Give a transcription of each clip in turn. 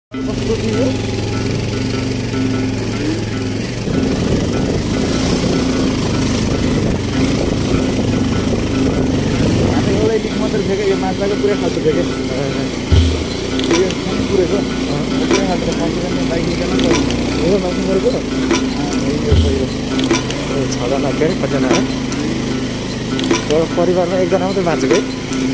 कस्तो थियो हामी एउटै लिक मात्र थियो यो माछाको पुरै खाल्टो थियो यो पुरै छ पुरै खाल्टो मान्छे बाइक निकाल्न यो मान्छे गरेको यो 6 जना के 5 जना हो परिवारमा एकजना मात्रै बाँचेको है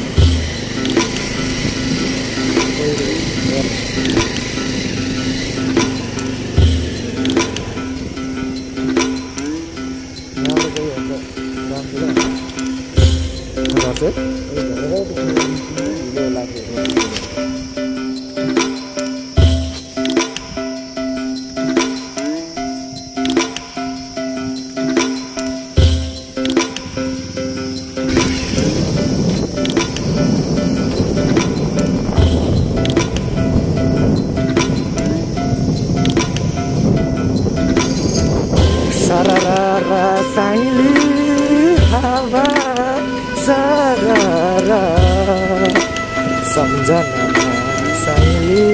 सम्झनामा साइली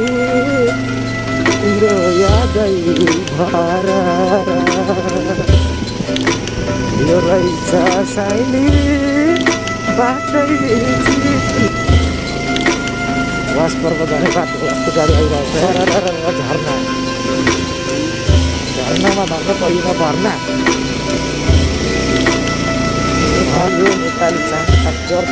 तिम्रो यादै भर यो रहेछ साइली बाटै वासपर्व जाने बाटो कस्तो गाडी आइरहेको छ झर्नामा धर्न परिन भर्ना यो नेपाली चाँद गर्छ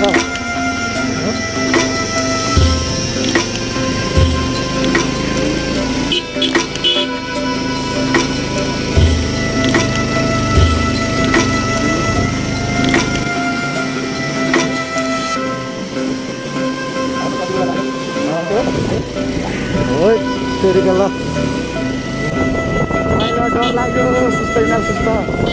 तेरी गल्ला मलाई डर लाग्यो सुस्तै न सुस्त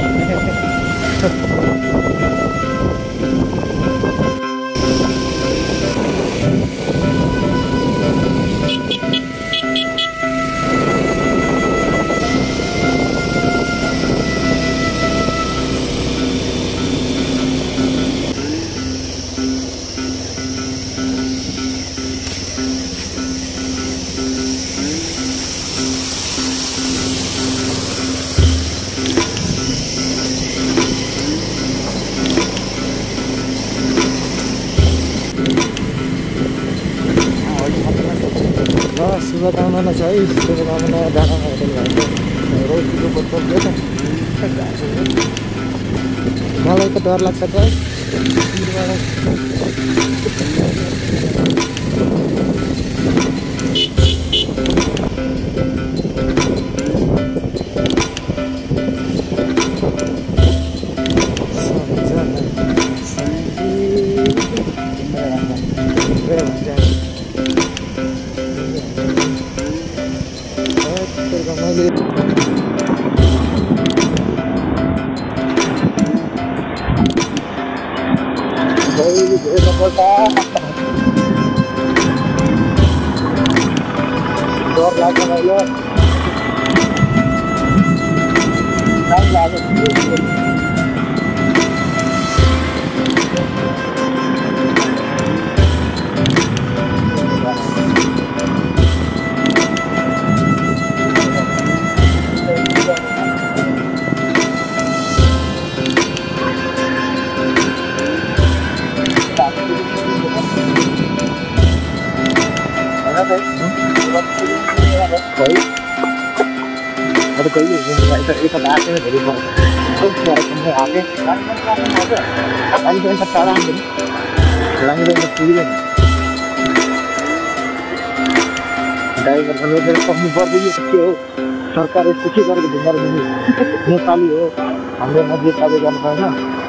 शुभकामना छ है शुभकामना डाँडामा होटल भएको रोटीको बोतल मलाई त डर लाग्छ त डर लाग्छ मैले अब कोई एक बात है मेरी बात तो सारे तुमने आके पानी तो ऐसा सारा हम चलाएंगे तो पूरी है ड्राइवर बनो तो कम पर भी हो सरकार इसको के गरेको ढुङ्गार दिने नेपाली हो हाम्रो मध्य काबे गर्न पाएन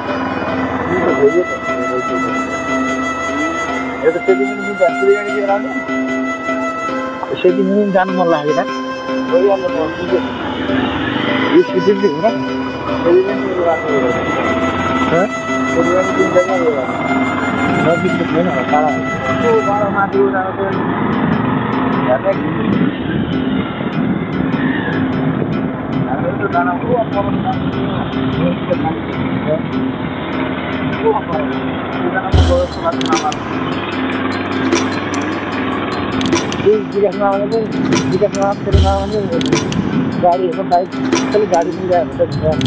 यो त त्यति पनि बुझ्दा पुरै गाडी लिएर आउनु सेटिङ पनि जानु मन लाग्यो त गइहाल्नु पर्छ यो सिटिङ चाहिँ हो र एलिमेन्ट राख्नु हो एलिमेन्ट दिन छैन यो नजिक त छैन होला टाढा त्यो बाह्र माथि जानु चाहिँ हाम्रो त जानु हो अब जानु विकासमा आउने विकासमा फेरि आउने गाडीहरू बाइक खालि गाडी मिलाएर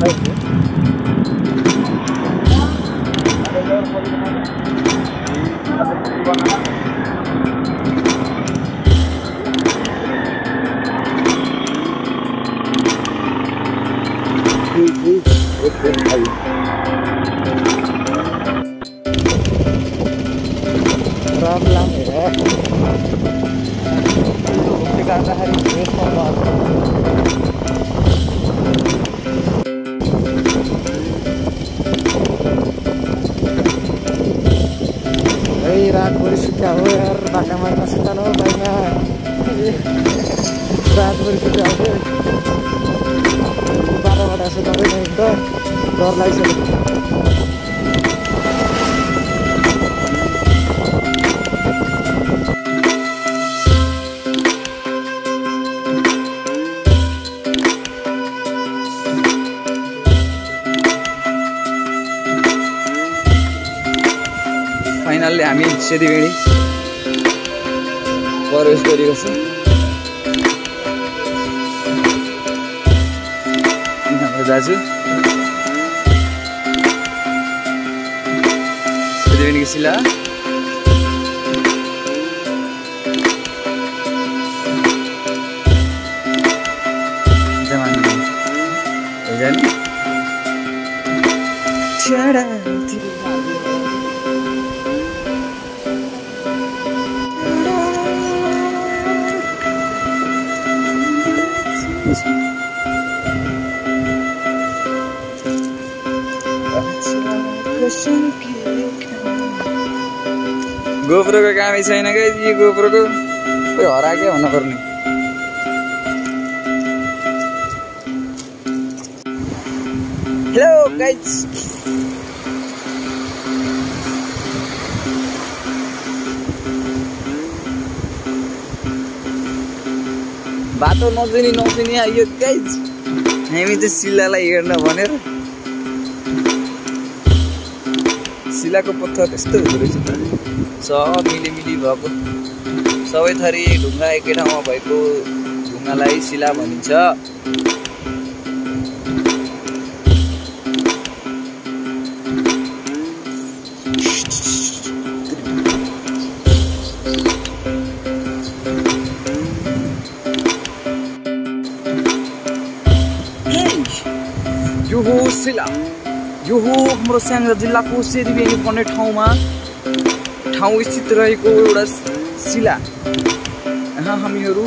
रातभरि सुत्या हो यार बाटामा नसुत्नु हो बाइकमा रातभरि सुत्या हो बाटाबाट सुताउँदैन एकदम डर लागिसक्यो फाइनल्ली हामी सेतीबेडी प्रवेश गरेको छ हाम्रो दाजु सेतीबेडीको शिला जमाना जाने गोप्रोको कामै छैन क्या यो गोप्रोको खोइ हराएकै हुन पर्ने हेलो गाइज बाटो नचिनी आइयो गाइज हामी चाहिँ शिलालाई हेर्न भनेर शिलाको पत्थर यस्तो हुँदो रहेछ त सब मिलिमिली भएको सबै थरी ढुङ्गा एकै ठाउँमा भएको ढुङ्गालाई शिला भनिन्छ यो हो शिला यो हो हाम्रो स्याङ्जा जिल्लाको सेतीबेडी भन्ने ठाउँ स्थित रहेको एउटा शिला यहाँ हामीहरू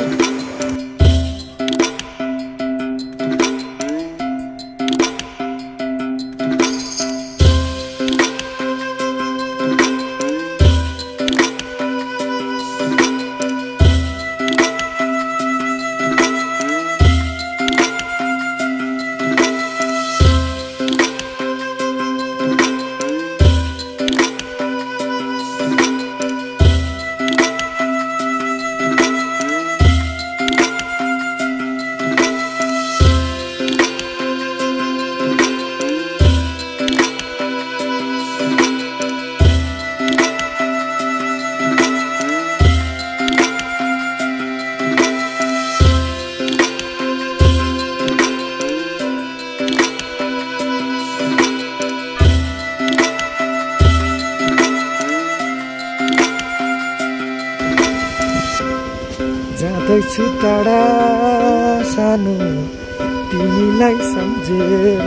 जाँदैछु टाढा सानो तिमीलाई सम्झेर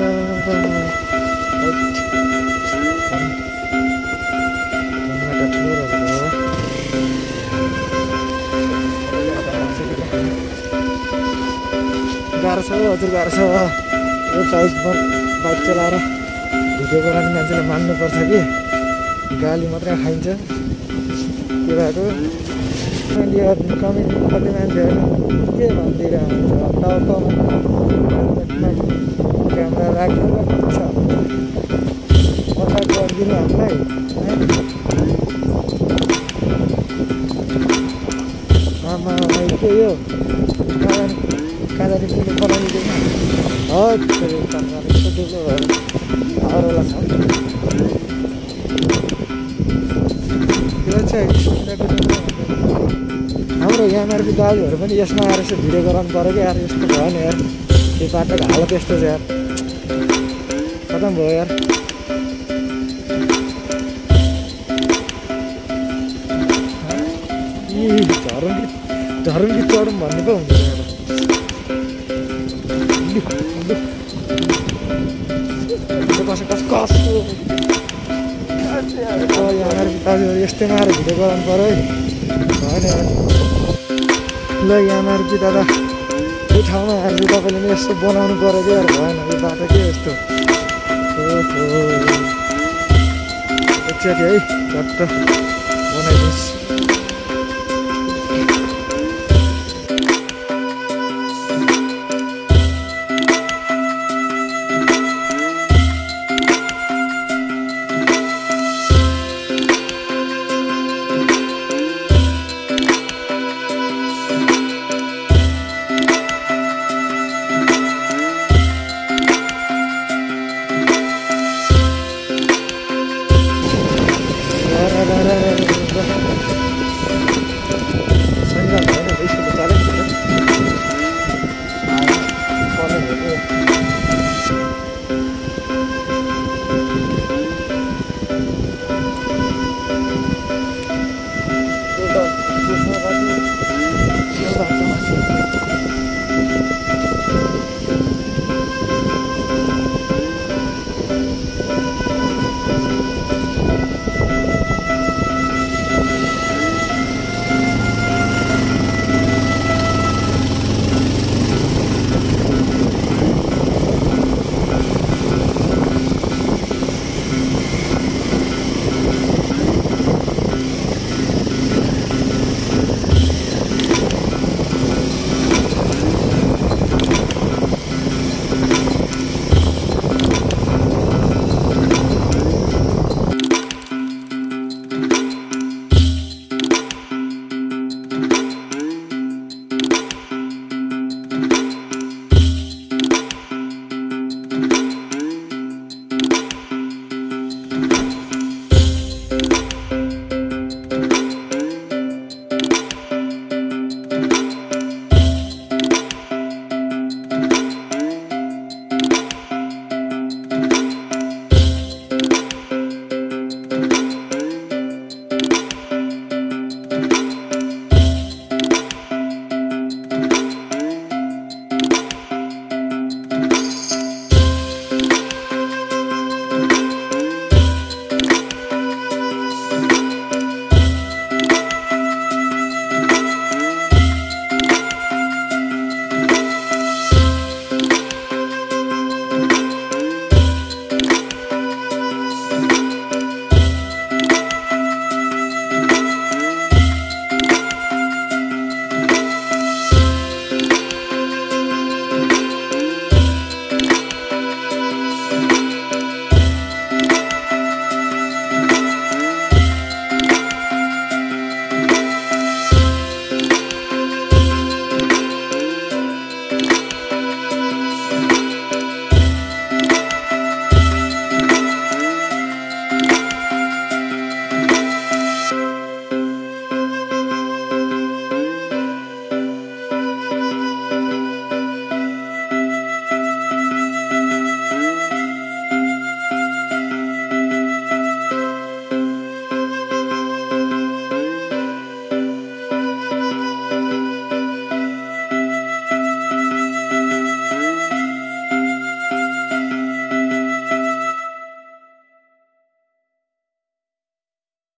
गाह्रो छ हजुर गाह्रो छ यो बाइक चलाएर भिडियो बनाउने मान्छेले मान्नुपर्छ कि गाली मात्रै खाइन्छ के भएको कमेन्ट गर्ने मान्छेहरू के भनिदिइरहन्छ क्यामेरा राखेर छ कन्ट्याक्ट गरिदिनु हामीलाई आमा के यो काजारी पुग्नु बनाइदिँदैन अरूलाई छ त्यो चाहिँ हाम्रो हाम्रो एमआरपी दाजुहरू पनि यसमा आएर यसो भिडियो गराउनु पऱ्यो क्या यार। यस्तो भयो नि यार, यो बाटोको हालत यस्तो छ यार, खतम भयो यार। झरौँ कि चढौँ भन्ने पो हुन्छ कसो कसो कसो एमआरपी दाजुहरू यस्तैमा आएर भिडियो गराउनु पऱ्यो है, भएन यार। ल एमआरपी दादा यो ठाउँमा आएर तपाईँले पनि यस्तो बनाउनु पऱ्यो क्या यार, भएन यो बाटो के यस्तो। ओहो एकचोटि है झट्ट बनाइदिनुहोस्।